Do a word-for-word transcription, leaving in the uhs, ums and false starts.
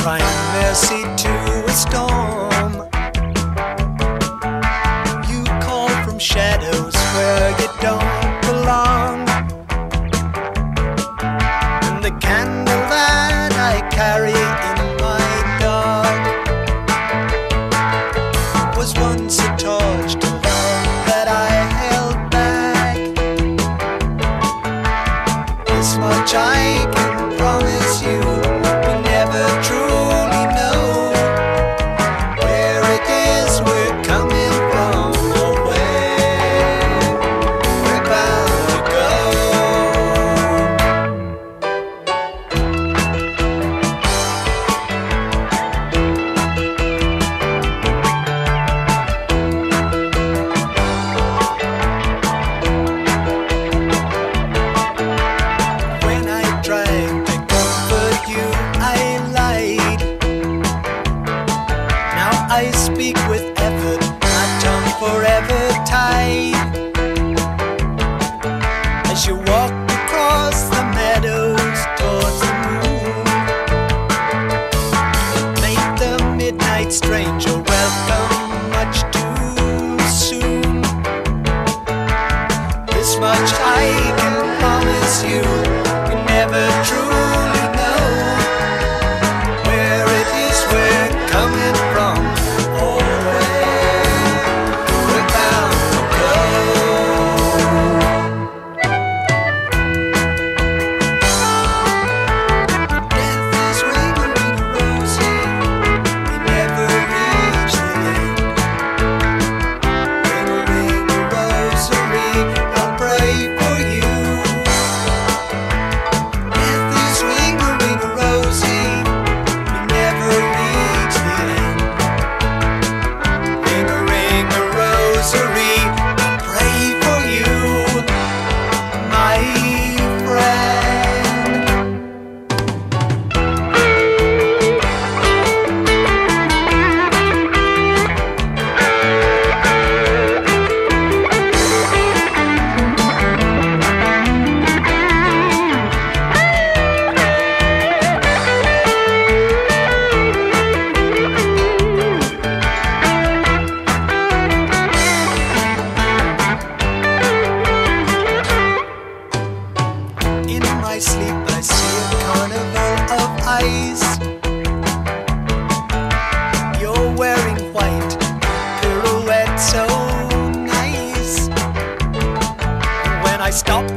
crying mercy to a storm. You call from shadows where you don't belong, and the candle that I carry in my dark was once a torch to love that I held back. This much I can promise you, we never truly know where it is we're coming from or where we're bound to go. When I tried to comfort you, I lied. Now I speak with effort, my tongue forever tied. As you walk across the meadows towards the moon, made the midnight stranger welcome much too soon. This much I can promise you, you never truly know where it is we're coming from or where we're bound to go. Death is ringing rosy, we never reach the end. Ring a ring a rosary, I'll pray for you. Death is ring a ring a rosy, we never reach the end. Ring a ring a rosary, I'll pray for you, my friend. In my sleep I see a carnival of ice. You're wearing white, pirouette so nice. When I stop